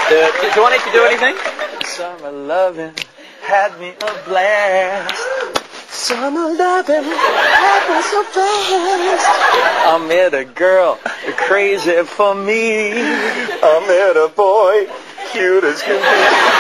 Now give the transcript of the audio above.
Do you want it to do anything? Summer loving had me a blast. Summer loving had me so fast. I met a girl crazy for me. I met a boy cute as can be.